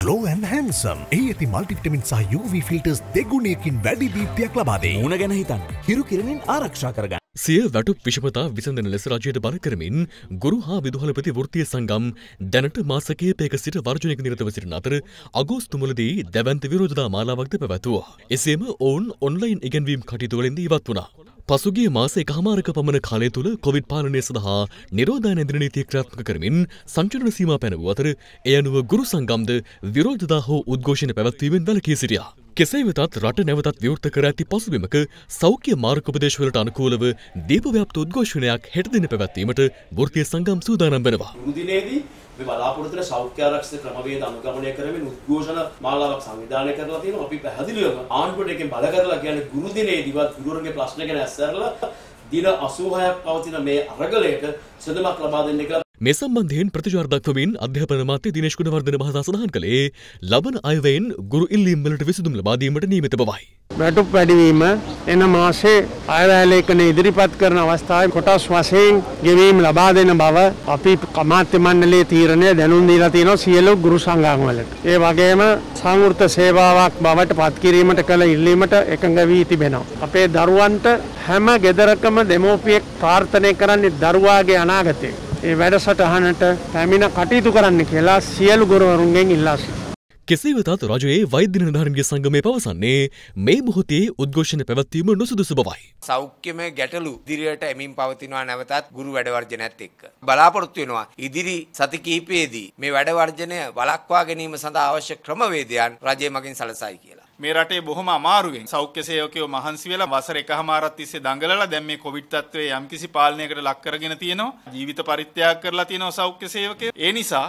Glow and handsome. ඇති multivitamin සහ UV filters දෙගුණයකින් වැඩි දීප්තියක් ලබා දෙයි. මුණ ගැන හිතන්න. හිරු කිරණින් ආරක්ෂා කරගන්න. සිය වැටුප් විෂමතා විසඳන ලෙස රජයට බල කරමින් ගුරු හා විදුහලපති වෘත්තීය සංගම් දැනට මාස කිහිපයක සිට වර්ජනයක නිරතව සිටින අතර අගෝස්තු මුලදී දැවැන්ත විරෝධතා මාලාවක්ද පැවැත්වුවා. එසේම ඔවුන් ඔන්ලයින් ඉගෙනවීම් කටයුතු වලින්දී ඉවත් වුණා. පසුගිය මාස එකහමාරක පමණ කාලය තුළ කොවිඩ් පාලනය සඳහා නිරෝධායන ඉදිරි නීතිය ක්‍රියාත්මක කරමින් සංචලන සීමා පැනවූ අතර එය අනුව ගුරු සංගම්ද විරෝධතා හෝ උද්ඝෝෂණ පැවැත්වීමෙන් වැළකී සිටියා. කෙසේ වෙතත් රට නැවතත් විවෘත කර ඇති පසුබිමක සෞඛ්‍ය මාර්ගෝපදේශවලට අනුකූලව දීපව්‍යාප්ත උද්ඝෝෂණයක් හෙට දින පැවැත්වීමට වෘත්තීය සංගම් සූදානම් වෙනවා. මේ බලාපොරොත්තු වෙන සෞඛ්‍ය ආරක්ෂක ක්‍රමවේද අනුගමනය කරමින් උද්ඝෝෂණ මාලාවක් සංවිධානය කරලා තියෙනවා. අපි පැහැදිලිවම ආණ්ඩුවට එකෙන් බල කරලා කියන්නේ ගුරු දිනේදීවත් ගුරුවරුන්ගේ ප්‍රශ්න ගැන ඇස්සරලා දින 86ක් පවතින මේ අරගලයට සදමක් ලබා දෙන්න කියලා. මේ සම්බන්ධයෙන් ප්‍රතිචාර දක්වමින් අධ්‍යාපන මාත්‍ය දිනේෂ් ගුණවර්ධන මහතා සඳහන් කළේ ලබන අයවැයෙන් ගුරු ඉල්ලීම් වලට විසඳුම් ලබා දීමට නියමිත බවයි. වැටුප් වැඩිවීම එන මාසේ අයවැය ලේඛන ඉදිරිපත් කරන අවස්ථාවේ කොටස් වශයෙන් ගෙවීම් ලබා දෙන බව අපි මාධ්‍ය මණ්ඩලයේ තීරණය දැනුම් දීලා තියෙනවා සියලු ගුරු සංඝම් වලට. ඒ වගේම සංවෘත සේවාවක් බවට පත් කිරීමට කළ ඉල්ලීමට එකඟ වී තිබෙනවා. අපේ දරුවන්ට හැම ගෙදරකම දෙමෝපියෙක් ප්‍රාර්ථනා කරන්නේ දරුවාගේ අනාගතය. ඒ වැඩසටහනට පැමිණ කටයුතු කරන්න කියලා සියලු ගුරුවරුන්ගෙන් ඉල්ලා සිටිනවා. කෙසේ වෙතත් රජයේ වෛද්‍ය නිලධාරීන්ගේ සංගමය පවසන්නේ මේ මොහොතේ උද්ඝෝෂණ පැවැත්වීම නුසුදුසු බවයි. සෞඛ්‍යමය ගැටලු ඉදිරියට එමින් පවතිනවා නැවතත් ගුරු වැඩවර්ජනයත් එක්ක. බලාපොරොත්තු වෙනවා ඉදිරි සති කිහිපයේදී මේ වැඩවර්ජනය වළක්වා ගැනීම සඳහා අවශ්‍ය ක්‍රමවේදයන් රජය මගින් සලසයි කියලා. මේ රටේ බොහොම අමාරුවෙන් සෞඛ්‍ය සේවකයෝ මහන්සි වෙලා වසර එකහමාරක් තිස්සේ දඟලලා දැන් මේ කොවිඩ් තත්ත්වයේ යම්කිසි පාලනයකට ලක් කරගෙන තියෙනවා. ජීවිත පරිත්‍යාග කරලා තියෙනවා සෞඛ්‍ය සේවකයෝ. ඒ නිසා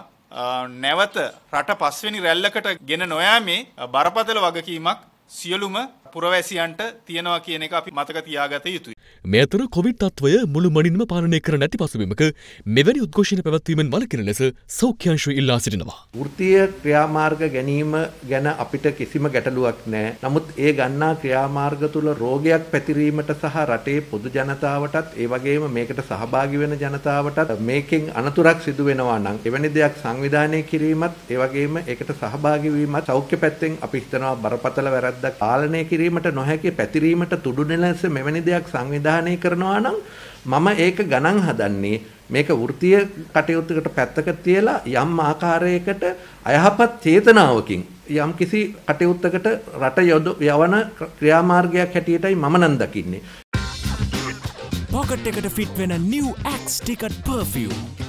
නැවත රට පස්වෙනි රැල්ලකට ගෙන නොයෑමේ බරපතල වගකීමක් සියලුම පුරවැසියන්ට තියෙනවා කියන එක අපි මතක තියාගත යුතුයි. මේ අතර කොවිඩ් තත්ත්වය මුළුමනින්ම පාලනය කර නැති පසුබිමක මෙවැනි උද්ඝෝෂණ පැවැත්වීමෙන් වළකින ලෙස සෞඛ්‍ය අංශය ඉල්ලා සිටිනවා. වෘත්තීය ක්‍රියාමාර්ග ගැනීම ගැන අපිට කිසිම ගැටලුවක් නැහැ. නමුත් ඒ ගන්නා ක්‍රියාමාර්ග තුල රෝගයක් පැතිරීමට සහ රටේ පොදු ජනතාවටත් ඒ වගේම මේකට සහභාගී වෙන ජනතාවටත් මේකෙන් අනතුරක් සිදු වෙනවා නම් එවැනි දෙයක් සංවිධානය කිරීමත් ඒ වගේම ඒකට සහභාගී වීමත් සෞඛ්‍ය පැත්තෙන් අපි හිතනවා බරපතල වැරැද්දක් පාලනය කිරීමට නොහැකි පැතිරීමට තුඩු ලෙස මෙවැනි දෙයක් සංවිධානය කරනවා නම් මම ඒක ගණන් හදන්නේ මේක වෘත්තීය කටයුත්තකට පැත්තක තියලා යම් ආකාරයකට අයහපත් චේතනාවකින් යම් කිසි කටයුත්තකට රට යවන ක්‍රියාමාර්ගයක් හැටියටයි මම නම් දකින්නේ. පොකට් එකට ෆිට වෙන new Axe Ticket perfume